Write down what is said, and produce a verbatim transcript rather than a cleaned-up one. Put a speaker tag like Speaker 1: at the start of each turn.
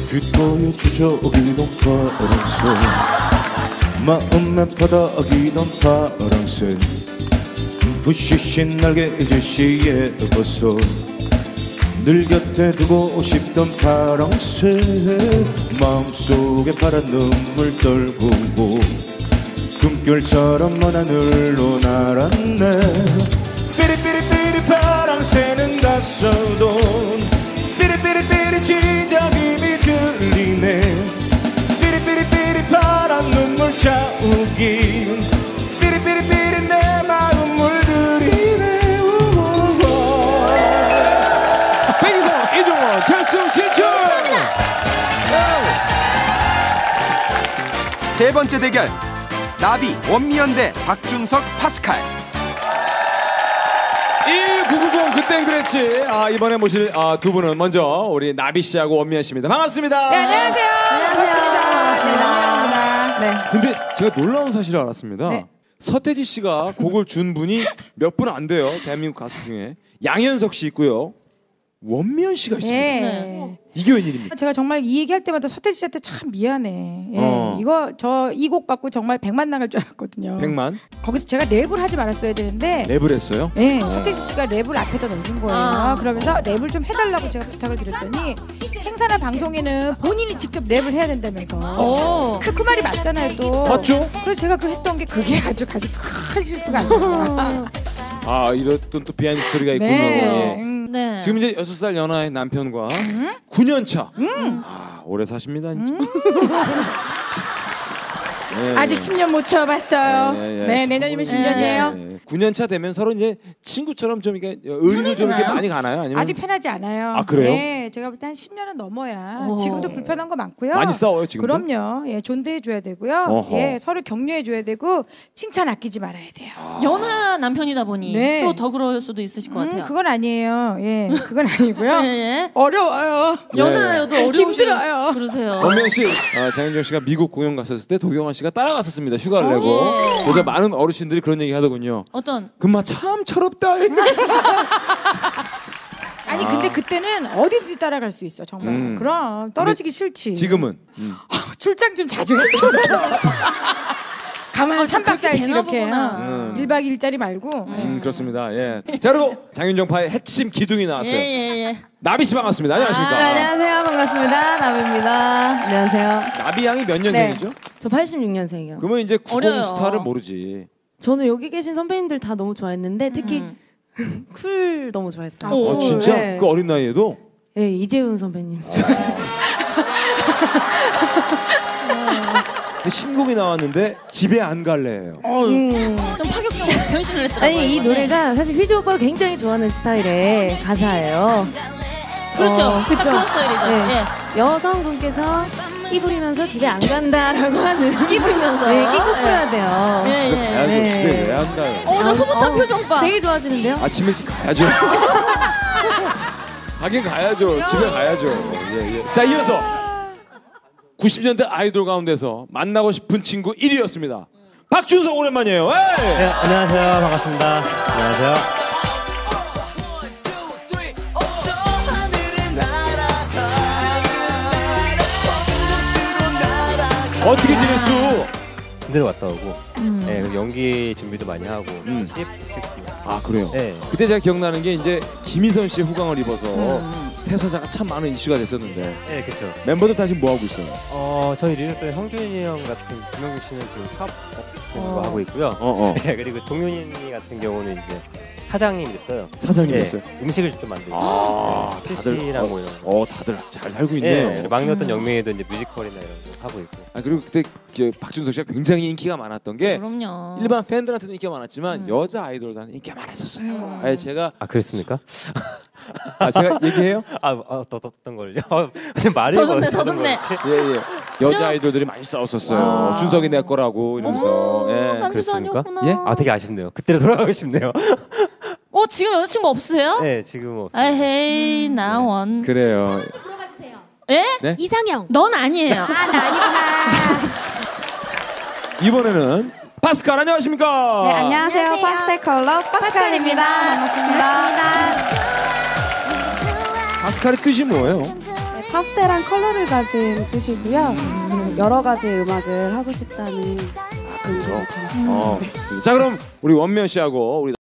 Speaker 1: 귓가에 주저기던 파랑새 마음에 바닥이던 파랑새 부시신 날개짓이 예뻐서 늘 곁에 두고 싶던 파랑새 마음속에 파란 눈물 떨구고 꿈결처럼 먼 하늘로 날았네 삐리삐리삐리 파랑새는 갔어도 삐리삐리삐리 지저귀미 들리네 삐리삐리삐리 파란 눈물 자욱이 삐리삐리삐리 내 마음 물들이네
Speaker 2: 백이성 이종원 결승 진출!
Speaker 3: 세 번째 대결 나비 원미연 대 박준석 파스칼.
Speaker 2: 천구백구십 그땐 그랬지. 아, 이번에 모실 아, 두 분은 먼저 우리 나비 씨하고 원미연 씨입니다. 반갑습니다.
Speaker 4: 네, 안녕하세요. 반갑습니다. 반갑습니다. 네.
Speaker 2: 근데 제가 놀라운 사실을 알았습니다. 네. 서태지 씨가 곡을 준 분이 몇 분 안 돼요. 대한민국 가수 중에 양현석 씨 있고요. 원미연 씨가 있습니다.
Speaker 4: 네.
Speaker 2: 이게 웬일입니까?
Speaker 4: 제가 정말 이 얘기할 때마다 서태지 씨한테 참 미안해. 예.
Speaker 2: 어.
Speaker 4: 이거 저 이 곡 받고 정말 백만 나갈 줄 알았거든요.
Speaker 2: 백만?
Speaker 4: 거기서 제가 랩을 하지 말았어야 되는데
Speaker 2: 랩을 했어요?
Speaker 4: 네, 서태지 씨가 랩을 앞에다 넣어준 거예요.
Speaker 5: 아.
Speaker 4: 그러면서 랩을 좀 해달라고 제가 부탁을 드렸더니 행사나 방송에는 본인이 직접 랩을 해야 된다면서.
Speaker 5: 오.
Speaker 4: 그, 그 말이 맞잖아요 또.
Speaker 2: 맞죠?
Speaker 4: 그래서 제가 그 했던 게 그게 아주 아주 큰 실수가 아니라.
Speaker 2: 아, 이랬던 또 비하인드 스토리가 있군요.
Speaker 4: 네.
Speaker 2: 예.
Speaker 4: 음.
Speaker 5: 네.
Speaker 2: 지금 이제 여섯 살 연하의 남편과
Speaker 4: 음?
Speaker 2: 구 년 차.
Speaker 4: 음.
Speaker 2: 아, 오래 사십니다, 진짜.
Speaker 4: 음.
Speaker 2: 예,
Speaker 4: 아직
Speaker 2: 예.
Speaker 4: 십 년 못 채워봤어요.
Speaker 2: 예, 예, 예.
Speaker 4: 네, 내년이면 십 년이에요.
Speaker 2: 예, 예. 구 년 차 되면 서로 이제 친구처럼 좀 이렇게 의리로 좀 이렇게 많이 가나요? 아니면
Speaker 4: 아직 편하지 않아요.
Speaker 2: 아, 그래요?
Speaker 4: 네, 제가 볼 때 한 십 년은 넘어야.
Speaker 5: 오.
Speaker 4: 지금도 불편한 거 많고요.
Speaker 2: 많이 싸워요 지금?
Speaker 4: 그럼요. 예, 존대해줘야 되고요.
Speaker 2: 어허.
Speaker 4: 예, 서로 격려해줘야 되고 칭찬 아끼지 말아야 돼요.
Speaker 5: 연하 남편이다 보니
Speaker 4: 네.
Speaker 5: 또 더 그럴 수도 있으실 것 같아요.
Speaker 4: 음, 그건 아니에요. 예, 그건 아니고요.
Speaker 5: 예, 예.
Speaker 4: 어려워요.
Speaker 5: 연하여도
Speaker 2: 예, 예.
Speaker 5: 어려우시
Speaker 4: 힘들어요.
Speaker 5: 그러세요.
Speaker 2: 원명 씨, 아, 장윤정 씨가 미국 공연 갔었을 때 도경환 씨가 따라갔었습니다. 휴가를 내고. 그래서 많은 어르신들이 그런 얘기 하더군요.
Speaker 5: 어떤?
Speaker 2: 금마 참 철없다.
Speaker 4: 아니 근데 그때는 어디든지 따라갈 수 있어 정말.
Speaker 2: 음.
Speaker 4: 그럼 떨어지기 싫지.
Speaker 2: 지금은 음.
Speaker 4: 출장 좀 자주 했으면 좋겠어. 가만 삼 박 사 일씩
Speaker 5: 되나
Speaker 4: 이렇게
Speaker 5: 보구나.
Speaker 2: 음.
Speaker 4: 일 박 이 일짜리 말고.
Speaker 2: 음, 그렇습니다. 예. 자, 그리고 장윤정파의 핵심 기둥이 나왔어요.
Speaker 5: 예예예. 예.
Speaker 2: 나비 씨 반갑습니다. 안녕하십니까?
Speaker 5: 아,
Speaker 6: 안녕하세요. 반갑습니다. 나비입니다. 안녕하세요.
Speaker 2: 나비 양이 몇 년생이죠?
Speaker 6: 저 팔십육 년생이요.
Speaker 2: 그러면 이제
Speaker 5: 어려요.
Speaker 2: 구십 스타를 모르지.
Speaker 6: 저는 여기 계신 선배님들 다 너무 좋아했는데 특히
Speaker 5: 음.
Speaker 6: 쿨 너무 좋아했어요.
Speaker 5: 오.
Speaker 2: 어, 진짜?
Speaker 6: 네.
Speaker 2: 그 어린 나이에도?
Speaker 6: 네, 이재훈 선배님.
Speaker 2: 근데 신곡이 나왔는데 집에 안 갈래요.
Speaker 6: 음.
Speaker 5: 좀 파격적으로 변신을 했더라고요.
Speaker 6: 아니 이
Speaker 5: 이번에.
Speaker 6: 노래가 사실 휘지 오빠가 굉장히 좋아하는 스타일의 가사예요.
Speaker 5: 그렇죠.
Speaker 6: 어, 그쵸.
Speaker 5: 그런 스타일이죠.
Speaker 6: 네.
Speaker 5: 예.
Speaker 6: 여성분께서 끼 부리면서 집에 안 간다라고 하는
Speaker 5: 끼 부리면서.
Speaker 6: 네, 끼 꼭 부려야 돼요.
Speaker 5: 예,
Speaker 2: 집에
Speaker 5: 예.
Speaker 2: 가야죠.
Speaker 6: 네.
Speaker 2: 집에 왜 안 가요?
Speaker 5: 어, 저 흐뭇한
Speaker 6: 어,
Speaker 5: 표정 봐.
Speaker 6: 되게 좋아하시는데요?
Speaker 2: 아침 일찍 가야죠. 가긴 가야죠. 집에 가야죠. 예, 예. 자, 이어서 구십 년대 아이돌 가운데서 만나고 싶은 친구 일 위였습니다. 박준석 오랜만이에요. 에이!
Speaker 7: 네, 안녕하세요. 반갑습니다. 안녕하세요.
Speaker 2: 어떻게 지냈어?
Speaker 7: 군대도 갔다 오고, 네, 연기 준비도 많이 하고,
Speaker 2: 음.
Speaker 7: 십 찍기.
Speaker 2: 아, 그래요?
Speaker 7: 네.
Speaker 2: 그때 제가 기억나는 게 이제 김희선 씨의 후광을 입어서 퇴사자가 참 많은 이슈가 됐었는데
Speaker 7: 네, 그렇죠.
Speaker 2: 멤버들 다시 뭐 하고 있어요?
Speaker 7: 어, 저희 리조또 형준이 형 같은 김영규 씨는 지금 사업 같은 거
Speaker 6: 어.
Speaker 7: 하고 있고요.
Speaker 2: 어, 어.
Speaker 7: 네, 그리고 동윤이 같은 경우는 이제 사장님이 됐어요.
Speaker 2: 사장님
Speaker 7: 네,
Speaker 2: 됐어요?
Speaker 7: 음식을 좀 만들고,
Speaker 2: 아,
Speaker 7: 네, 스시랑 뭐 이런 거.
Speaker 2: 어, 다들 잘 살고 있네요.
Speaker 7: 네, 막내였던 영명이도 이제 뮤지컬이나 이런 거 하고 있고.
Speaker 2: 아, 그리고 그때 그 박준석 씨가 굉장히 인기가 많았던 게
Speaker 5: 그럼요.
Speaker 2: 일반 팬들한테는 인기가 많았지만 여자 아이돌한테는 인기가 많았었어요. 아니, 제가
Speaker 7: 아, 그랬습니까?
Speaker 2: 아, 제가 얘기해요?
Speaker 7: 아, 아 더, 어떤 걸요? 말이
Speaker 5: 더듬네, 더듬네.
Speaker 2: 예, 예. 여자 아이돌들이 많이 싸웠었어요.
Speaker 5: 와.
Speaker 2: 준석이 내 거라고 이러면서.
Speaker 5: 어머,
Speaker 2: 예.
Speaker 5: 남자
Speaker 7: 그랬습니까?
Speaker 5: 아니었구나.
Speaker 2: 예?
Speaker 7: 아, 되게 아쉽네요. 그때로 돌아가고 싶네요.
Speaker 5: 어, 지금 여자친구 없으세요?
Speaker 7: 네, 지금은 없어요.
Speaker 5: 에헤이, 나원.
Speaker 2: 그래요.
Speaker 5: 예?
Speaker 2: 네?
Speaker 8: 이상형.
Speaker 5: 넌 아니에요.
Speaker 8: 아, 나 아니구나.
Speaker 2: 이번에는 파스칼 안녕하십니까?
Speaker 8: 네, 안녕하세요. 파스텔 컬러 파스칼입니다. 반갑습니다.
Speaker 2: 파스칼의 뜻이 뭐예요?
Speaker 8: 네, 파스텔한 컬러를 가진 뜻이고요. 여러 가지 음악을 하고 싶다는 의미로 담았습니다.
Speaker 2: 어. 자 그럼 우리 원면 씨하고 우리